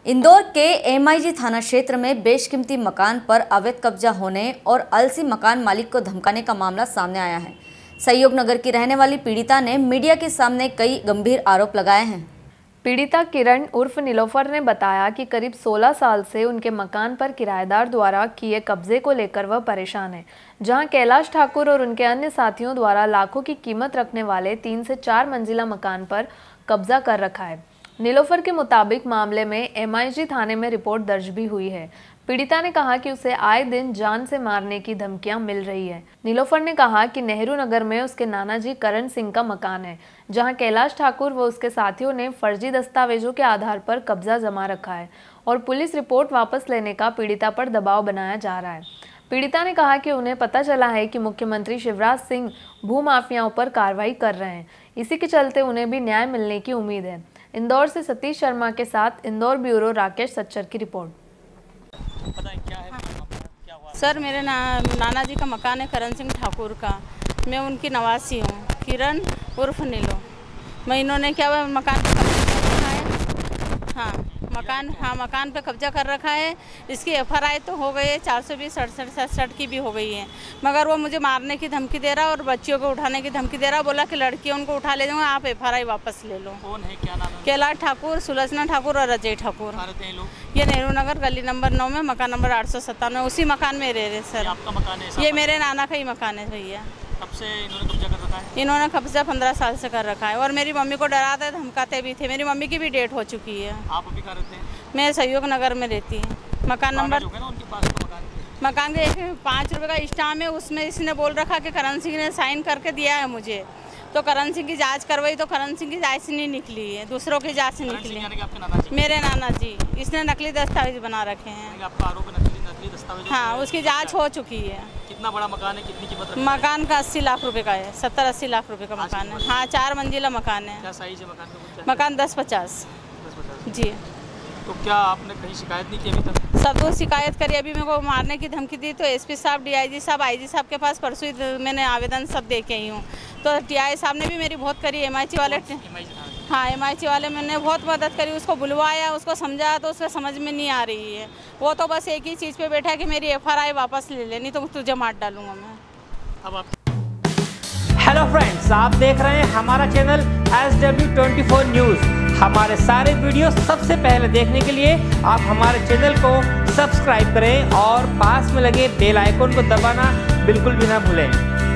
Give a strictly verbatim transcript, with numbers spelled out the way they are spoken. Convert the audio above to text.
इंदौर के एमआईजी थाना क्षेत्र में बेशकीमती मकान पर अवैध कब्जा होने और अलसी मकान मालिक को धमकाने का मामला सामने आया है। सहयोग नगर की रहने वाली पीड़िता ने मीडिया के सामने कई गंभीर आरोप लगाए हैं। पीड़िता किरण उर्फ नीलोफर ने बताया कि करीब सोलह साल से उनके मकान पर किराएदार द्वारा किए कब्जे को लेकर वह परेशान है, जहां कैलाश ठाकुर और उनके अन्य साथियों द्वारा लाखों की कीमत रखने वाले तीन से चार मंजिला मकान पर कब्जा कर रखा है। नीलोफर के मुताबिक मामले में एमआईजी थाने में रिपोर्ट दर्ज भी हुई है। पीड़िता ने कहा कि उसे आए दिन जान से मारने की धमकियां मिल रही है। नीलोफर ने कहा कि नेहरू नगर में उसके नाना जी करण सिंह का मकान है, जहां कैलाश ठाकुर व उसके साथियों ने फर्जी दस्तावेजों के आधार पर कब्जा जमा रखा है और पुलिस रिपोर्ट वापस लेने का पीड़िता पर दबाव बनाया जा रहा है। पीड़िता ने कहा कि उन्हें पता चला है कि मुख्यमंत्री शिवराज सिंह भूमाफियाओं पर कार्रवाई कर रहे हैं, इसी के चलते उन्हें भी न्याय मिलने की उम्मीद है। इंदौर से सतीश शर्मा के साथ इंदौर ब्यूरो राकेश सच्चर की रिपोर्ट। क्या है, क्या हुआ? सर मेरे ना, नाना जी का मकान है करण सिंह ठाकुर का। मैं उनकी नवासी हूँ, किरण उर्फ नीलो। मैं इन्होंने क्या हुआ मकान पे कब्जा कर रखा है। हाँ मकान हाँ मकान पे कब्जा कर रखा है। इसकी एफ आई आर तो हो गई है, चार सौ बीस सड़सठ सड़सठ की भी हो गई है, मगर वो मुझे मारने की धमकी दे रहा है और बच्चियों को उठाने की धमकी दे रहा है। बोला कि लड़कियों उनको उठा ले जाऊँगा, आप एफ आई आर वापस ले लो। कौन है, क्या नाम है? कैलाश ठाकुर, सुलोचना ठाकुर और अजय ठाकुर। ये नेहरू नगर गली नंबर नौ में मकान नंबर आठ सौ सत्तानवे, उसी मकान में रह रहे सर। आपका मकान है? ये मेरे नाना का ही मकान है भैया। कब से इन्होंने कब्जा कर रखा है? इन्होंने कब्जा पंद्रह साल से कर रखा है और मेरी मम्मी को डराते धमकाते भी थे। मेरी मम्मी की भी डेट हो चुकी है। आप अभी कहाँ रहते हैं? मैं सहयोग नगर में रहती हूँ। मकान नंबर उनके पास तो मकान मकान के एक पाँच रुपये का स्टाम्प है, उसमें इसने बोल रखा कि करण सिंह ने साइन करके दिया है मुझे। तो करण सिंह की जांच करवाई तो करण सिंह की जांच नहीं निकली है, दूसरों की जांच से निकली है। मेरे नाना जी, इसने नकली दस्तावेज बना रखे हैं। आपका आरोप है नकली नकली दस्तावेज? हाँ, उसकी जांच हो चुकी है। कितना बड़ा मकान है, कितनी कीमत? मकान का अस्सी लाख रुपए का है, सत्तर अस्सी लाख रुपए का मकान है। हाँ, चार मंजिला मकान है। क्या साइज है मकान का? मकान दस पचास जी। तो क्या आपने कहीं शिकायत नहीं की अभी तक? सब वो शिकायत करी, अभी मेरे को मारने की धमकी दी तो एसपी साहब, डीआईजी साहब, आईजी साहब के पास परसों मैंने आवेदन सब दे के आई हूँ। तो टीआई साहब ने भी मेरी बहुत करी, एमआईजी वाले। हाँ, एमआईजी वाले मैंने बहुत मदद करी, उसको बुलवाया, उसको समझाया तो उसको समझ में नहीं आ रही है। वो तो बस एक ही चीज़ पे बैठा है कि मेरी एफ आई आर वापस ले ले, नहीं तो तुझे मार डालूंगा मैं। अब आप हेलो फ्रेंड्स, आप देख रहे हैं हमारा channel S W twenty four news. हमारे सारे वीडियो सबसे पहले देखने के लिए आप हमारे चैनल को सब्सक्राइब करें और पास में लगे बेल आइकन को दबाना बिल्कुल भी ना भूलें।